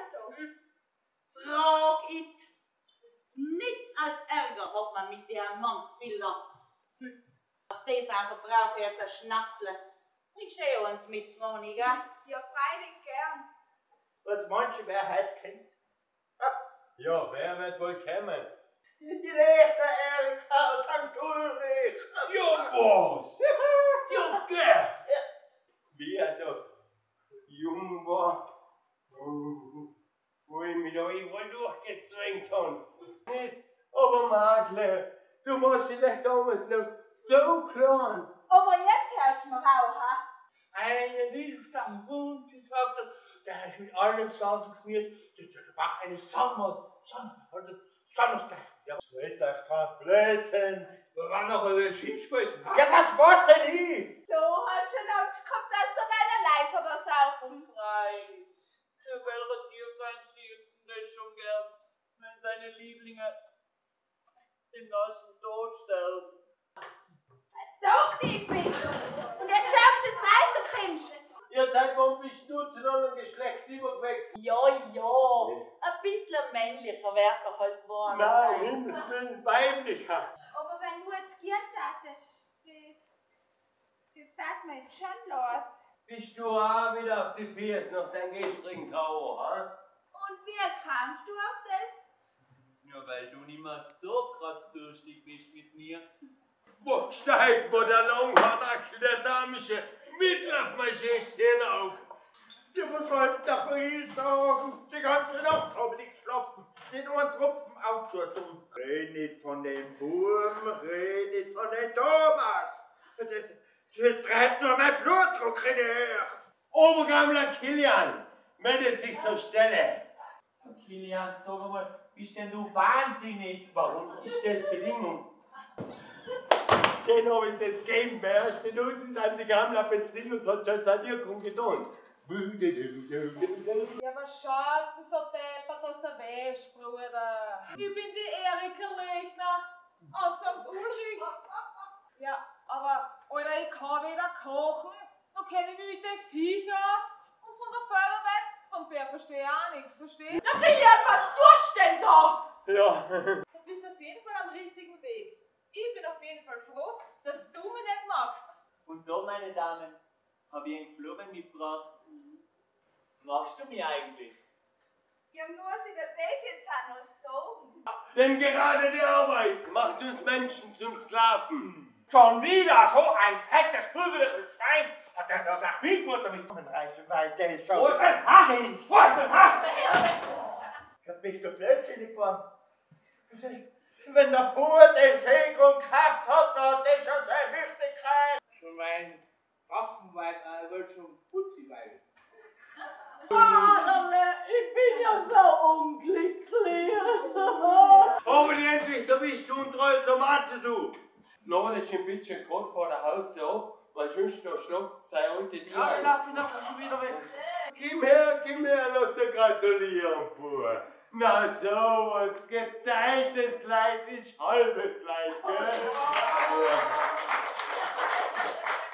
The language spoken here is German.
so. Frag it. Nichts als Ärger hat man mit der Mannsbilder. Auf die Sache braucht er zu schnapseln. Ich sehe uns mit, Monika. Ja, freilich gern. Was meinst du, wer heute kommt? Ja, wer wird wohl kommen? Die nächste Erika aus St. Ulrich. Ja, was? Ja, der. Wie er so jung war, wo ich mich da überall durchgezwängt habe. Aber Madle, du warst ja damals noch so klein. Aber jetzt hörst du mir auch, ha? Eine Wildstamm Hund gesagt, der ist mit allen Sausen geschmiert, das war eine Sonderstag. Ja, red das kein Blödsinn. Wir waren noch alle Schiff gewesen. Ja, was war's denn nie? Du hast schon Angst gehabt, dass du deine Leise oder saufen. Freilich. Für welche Tierfeind das schon gern, wenn seine Lieblinge den ganzen Tod sterben. Doch, die bist du. Und jetzt schaust du, dass du weiterkommst. Ihr seid vom Schnur zu einem Geschlecht übergewechselt. Ja, ein bisschen männlicher wird er halt geworden Nein, sein. Himmels Willen, weiblicher. Aber wenn du jetzt gehen darfst, das darf mir jetzt schon leid. Bist du auch wieder auf die Füße nach deinem gestrigen Trauer, ha? Und wie kamst du auf das? Ja, weil du nicht mehr so kratzdurstig bist mit mir. Wo steigt, wo der Langhaarnackel, der damische, mitten auf mein Schäßchen auf. Du musst halt dafür sagen, die ganze Nacht habe ich geschlafen. Nicht nur ein Tropfen aufzutum. Red nicht von dem Buben, red nicht von dem Thomas. Das treibt nur mein Blutdruck in die Höhe. Obergammler Kilian meldet sich zur Stelle. Kilian, sag mal, bist denn du wahnsinnig? Warum ist das Bedingung? Den habe ich jetzt gegeben, wer ist denn aus, ist an die Gammler Benzin hat schon seine Wirkung getan. Ja, was schaust du so deppert aus der Wäsche, Bruder? Ich bin die Erika Lechner aus St. Ulrich. Ja, aber, Alter, ich kann weder kochen, noch kenne ich mich mit den Viech aus. Und von der Förderwelt, von der verstehe ich auch nichts, verstehst du? Na Kilian, was tust du denn da? Ja. Du bist auf jeden Fall am richtigen Weg. Ich bin auf jeden Fall froh, dass du mich nicht magst. Und da, meine Damen, habe ich einen Blumen mitgebracht. Magst du mich eigentlich? Ja, muss ich dir das jetzt auch noch sagen? Denn gerade die Arbeit macht uns Menschen zum Sklaven. Schon wieder so ein fettes, prügeliges Stein hat er noch nach Mietmutter mit rumreißen, weil der so... Wo ist denn Hasch? Wo ist denn Hasch? Da bist du blödsinnig geworden. Wenn der Bauer den Seegrund gekauft hat, dann hat das schon seine Wichtigkeit. Schon mein Wachenwein, wird schon putzig werden. Ich bin ja so unglücklich. Aber endlich, da bist du untreue Tomate, du. Lade dich ein bisschen gerade vor der Haustür ab, weil sonst da schnappt seine alte Tier. Ja, lass mich noch schon wieder weg. Gib her, lass dir gratulieren, Bub. Na sowas, geteiltes Leid ist halbes Leid, gell?